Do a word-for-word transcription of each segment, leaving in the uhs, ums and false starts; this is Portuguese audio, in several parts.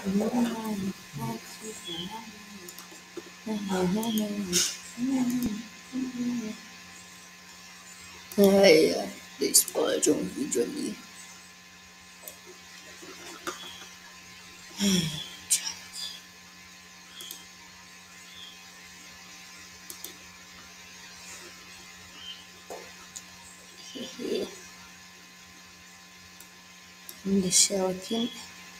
Ai, ai, explode um vídeo ali. Vamos deixar ela aqui, né?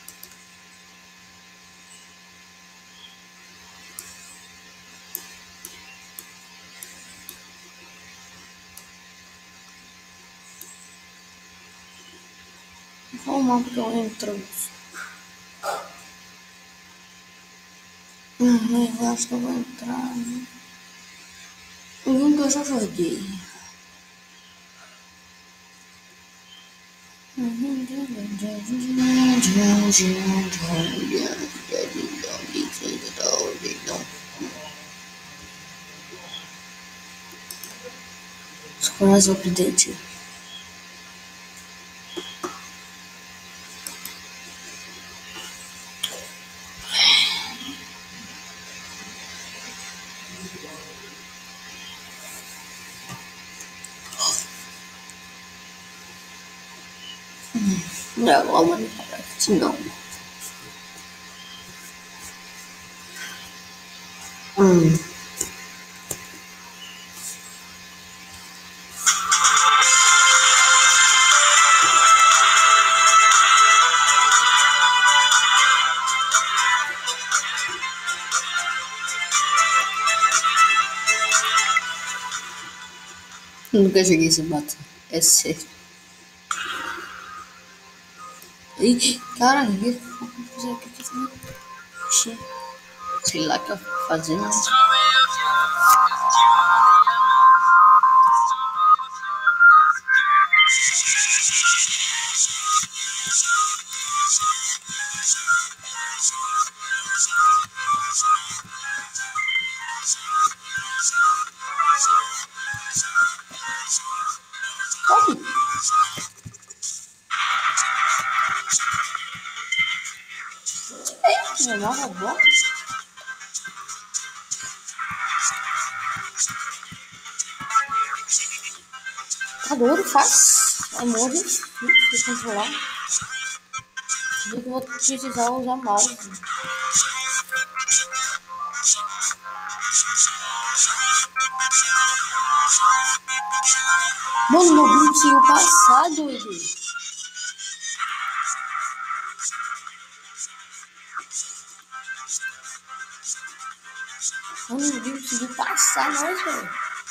Qual o mapa que eu entro? Uhum, eu acho que eu vou entrar. Né? Um que eu já joguei. Surprise update. Não, a Minecraft não. Hum. Nunca joguei esse mapa. É sério. Ih, cara, o que eu tô fazendo? Sei lá o que eu tô fazendo. Sobe. É, meu nome é bom. Tá doido, faz. Amor de Deus, se controlar. Eu vou precisar usar mouse. Mano, não conseguiu passar, doido. Mano, não conseguiu passar, não, velho.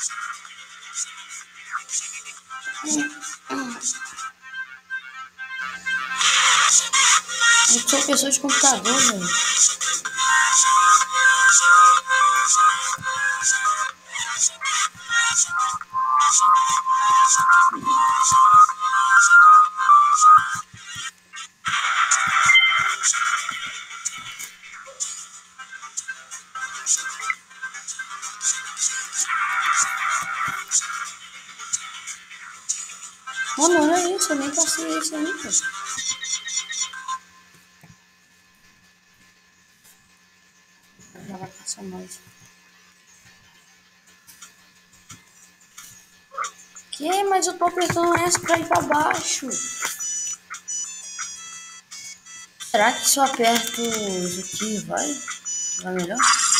Eu sou pessoa de computador, velho. Mano, olha isso, eu nem passei isso aí, cara. Já vai passar mais. Que? Mas eu tô apertando essa pra ir pra baixo. Será que se eu aperto isso aqui, vai? Vai melhor?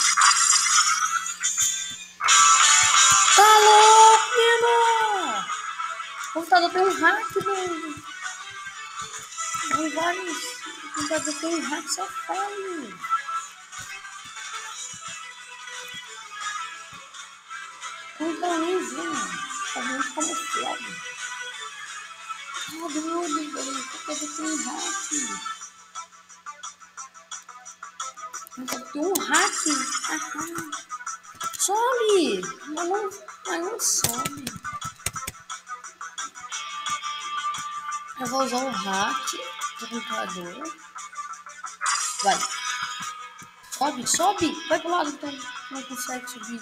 Tá louco, menino! O computador tem um hack, velho. Não vai. O computador tem um hack, só fale. Não tá nem vendo. Tá vendo como flop. Tá doido, velho. O computador tem um hack. O computador tem um hack. Aham. Sobe! Mas não, mas não sobe. Eu vou usar o hack do computador. Vai. Sobe, sobe. Vai pro lado então. Não consegue subir.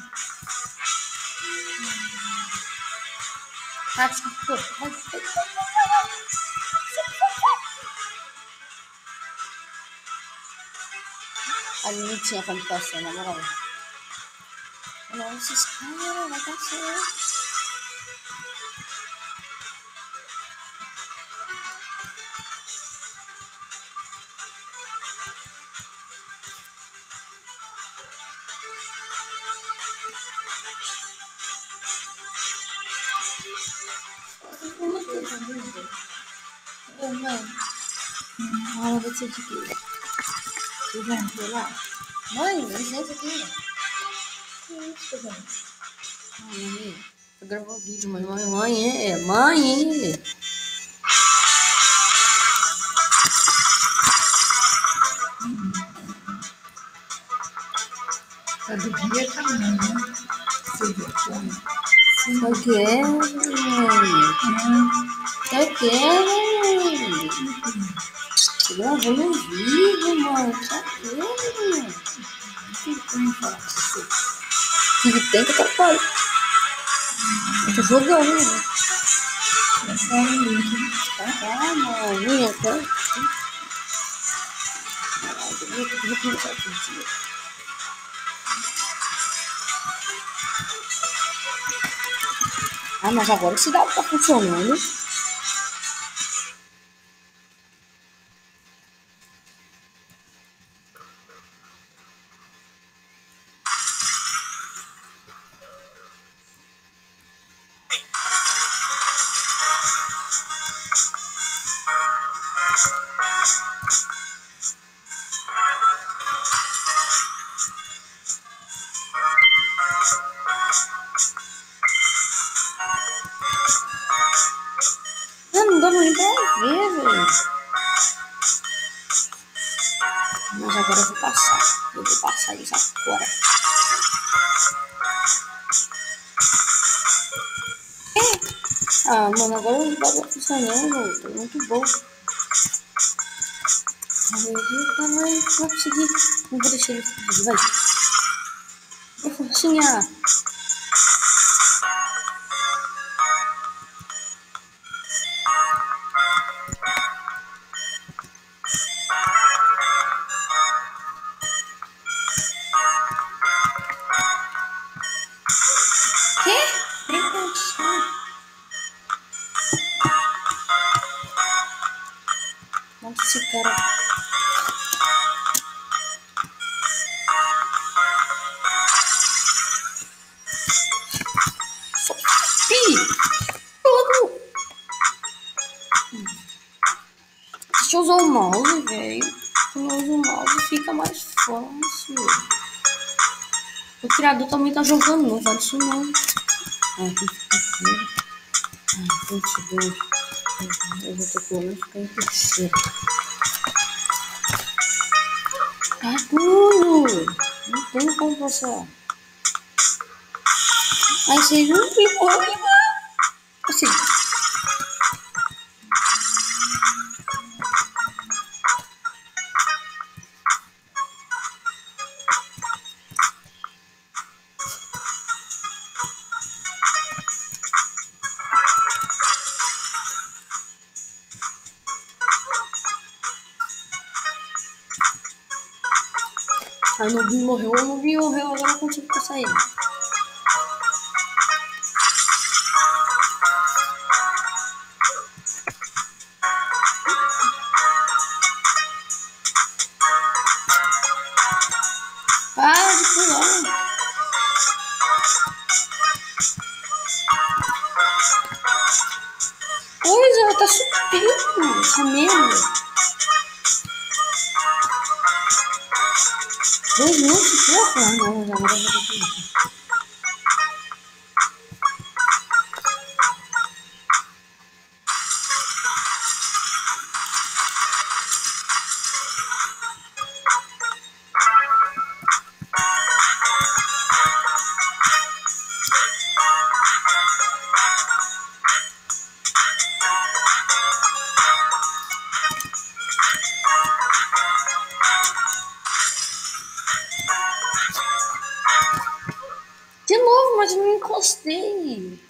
Hack do computador. Vai, vai, vai, vai. Ali não tinha como passar, na moral. Nossa, esses caras, vai passar. Ô, mãe. Ah, vou te dizer. Você vai entrar lá? Mãe, licença aqui. Que isso, gente? Mãe, eu gravo um vídeo, mãe. Mãe, mãe, é. Mãe. Tá do dia também, né? Você viu como? Eu quero, mãe. Eu quero. Tô gravando um vídeo, mãe. Tá vendo? Que tem pra você? O que tem que atrapalhar? Eu tô jogando, né? É só um link. Ah, mãe. Minha, tá? Eu vou começar a pedir. Ah, mas agora esse dado tá funcionando. Ah, não dá nem pra ver, velho. Mas agora eu vou passar. Eu vou passar isso agora. É. Ah, mano, agora o dado tá funcionando. Tá muito bom. Vai, vai conseguir. Não vou deixar ele fugir, vai. Vai, forcinha. Quê? Nem pensar. Nossa, esse cara. Ih! Todo. Deixa eu usar o mouse, velho. Quando eu uso o mouse fica mais fácil. O criador também tá jogando, não faz isso não. Ah, tem que ficar aqui. Ah, vinte e dois. Eu vou ter pelo menos ficar em terceiro. Tá duro. Não tem como passar. Aí vocês não me morrem, mano. Assim. Aí o Nubinho morreu, o Nubinho morreu, agora eu consigo passar ele. Para de pular. Coisa, ela tá subindo essa merda. Dois minutos, porra. Ah, não, já agora eu vou ter que ir. De novo, mas eu não encostei.